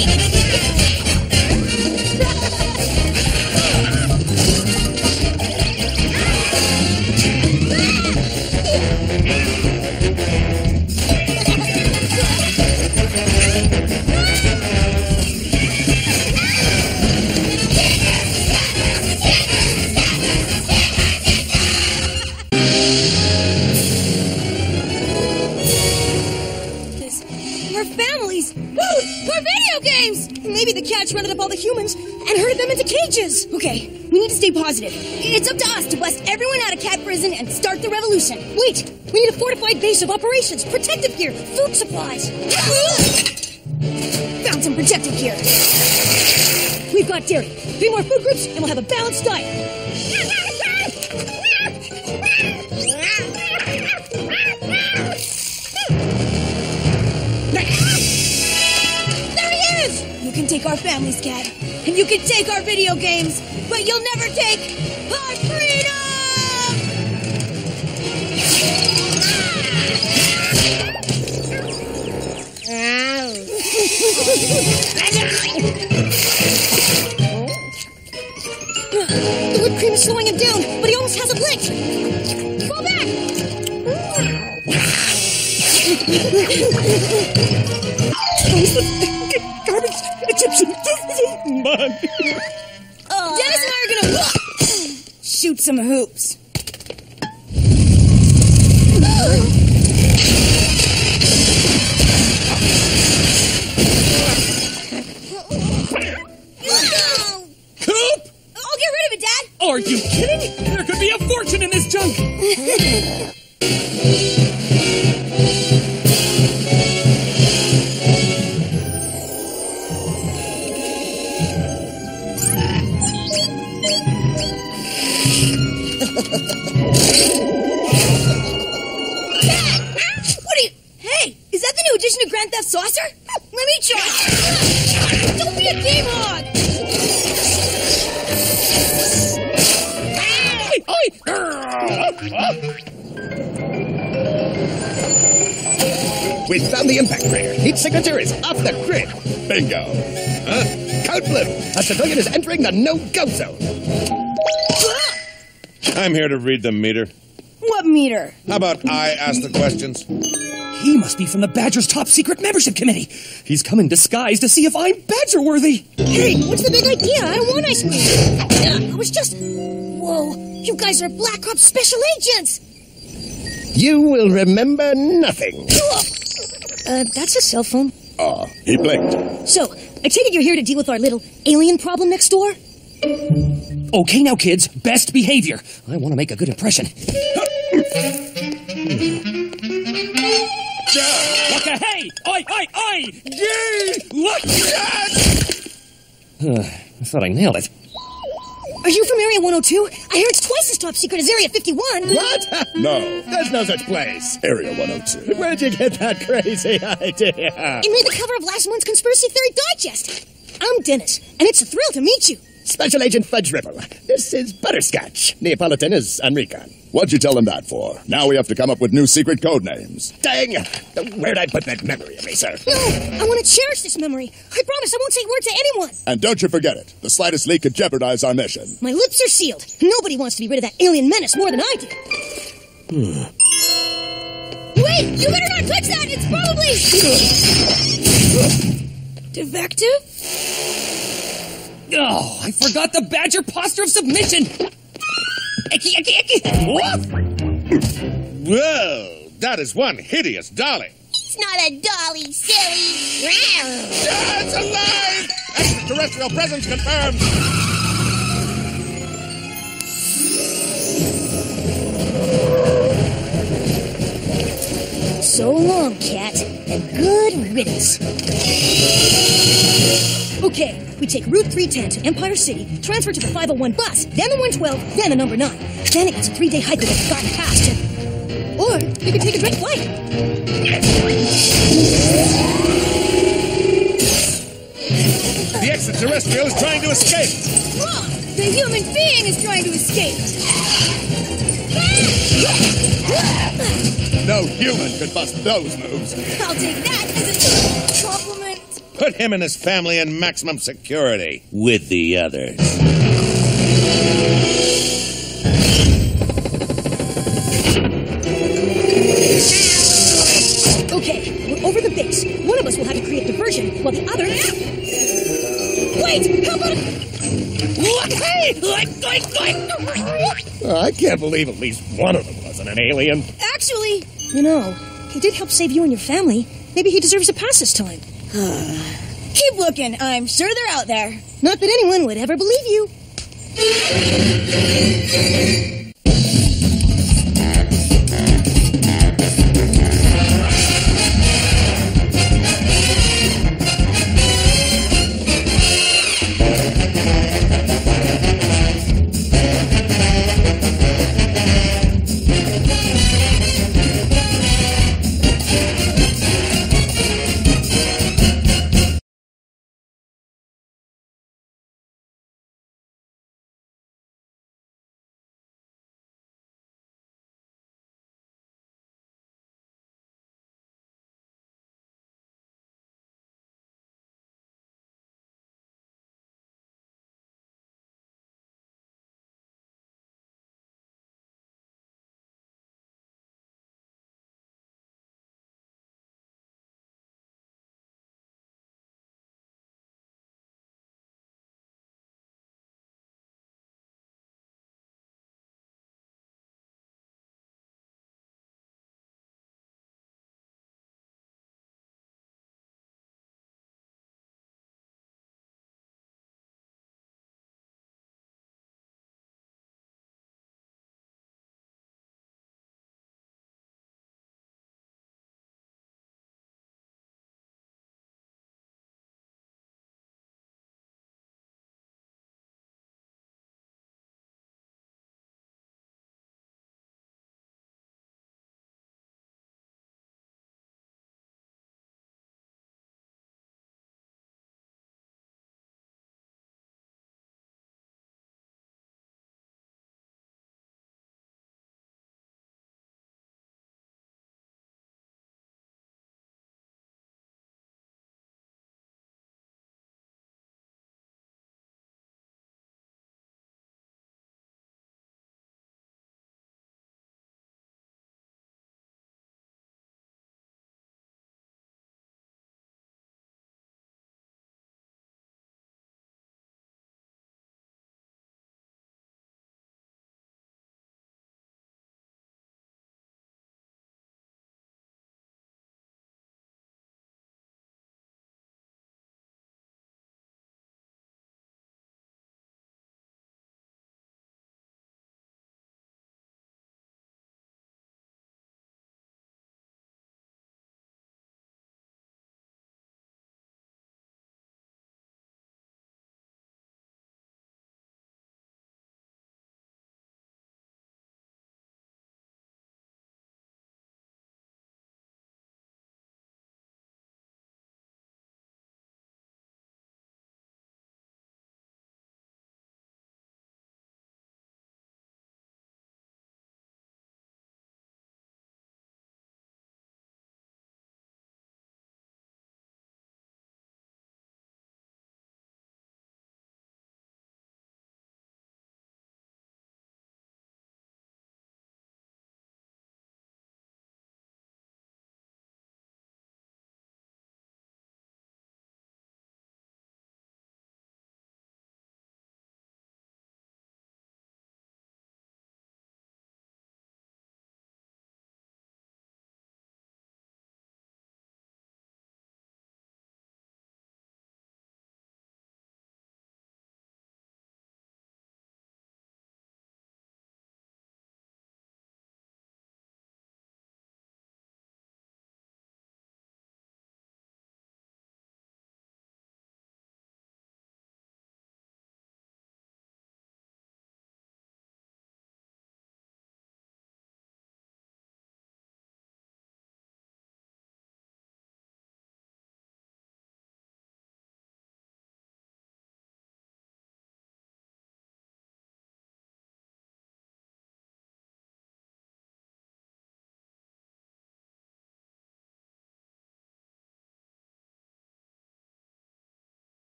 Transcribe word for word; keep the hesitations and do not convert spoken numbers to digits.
Maybe the cats rounded up all the humans and herded them into cages. Okay, we need to stay positive. It's up to us to bust everyone out of cat prison and start the revolution. Wait, we need a fortified base of operations, protective gear, food supplies. Found some protective gear. We've got dairy, three more food groups, and we'll have a balanced diet. You can take our families, Cat, and you can take our video games, but you'll never take our freedom! The whipped cream is slowing him down, but he almost hasn't licked. Fall back! Garbage Egyptian money. Uh, Dennis and I are gonna shoot some hoops. Coop! I'll get rid of it, Dad. Are you kidding? There could be a fortune in this junk. What are you... Hey, is that the new addition to Grand Theft Saucer? Let me try. Don't be a game hog. We found the impact crater. Heat signature is off the grid. Bingo. Huh? Code blue. A civilian is entering the no-go zone. I'm here to read the meter. What meter? How about I ask the questions? He must be from the Badger's top secret membership committee. He's come in disguise to see if I'm Badger worthy. Hey, what's the big idea? I don't want ice cream. I was just... Whoa, you guys are Black Ops special agents. You will remember nothing. Uh, that's a cell phone. Oh, he blinked. So, I take it you're here to deal with our little alien problem next door? Okay, now, kids, best behavior. I want to make a good impression. Look a hey! Oi, oi, oi! Yay! Look at! Uh, I thought I nailed it. Are you from Area one oh two? I hear it's twice as top secret as Area fifty-one. What? No, there's no such place. Area one oh two. Where'd you get that crazy idea? It made the cover of last month's Conspiracy Theory Digest. I'm Dennis, and it's a thrill to meet you. Special Agent Fudge Ripple. This is Butterscotch. Neapolitan is Enrica. What'd you tell him that for? Now we have to come up with new secret code names. Dang! Where'd I put that memory of me, sir? No, I want to cherish this memory. I promise I won't say a word to anyone. And don't you forget it. The slightest leak could jeopardize our mission. My lips are sealed. Nobody wants to be rid of that alien menace more than I do. Wait! You better not touch that! It's probably... defective? Oh, I forgot the Badger posture of submission. Icky, icky, icky. Woof. Well, that is one hideous dolly. It's not a dolly, silly. It's alive! Extraterrestrial presence confirmed. So long, cat, and good riddance. Okay, we take Route three ten to Empire City, transfer to the five oh one bus, then the one twelve, then the number nine. Then it's a three-day hike we've gotten past. And... Or we could take a direct flight. The extraterrestrial is trying to escape. Wrong! The human being is trying to escape. No human could bust those moves. I'll take that as a compliment. Put him and his family in maximum security with the others. Okay, we're over the base. One of us will have to create diversion, while the other... Wait! How about... Oh, I can't believe at least one of them wasn't an alien. Actually, you know, he did help save you and your family. Maybe he deserves a pass this time. Keep looking. I'm sure they're out there. Not that anyone would ever believe you.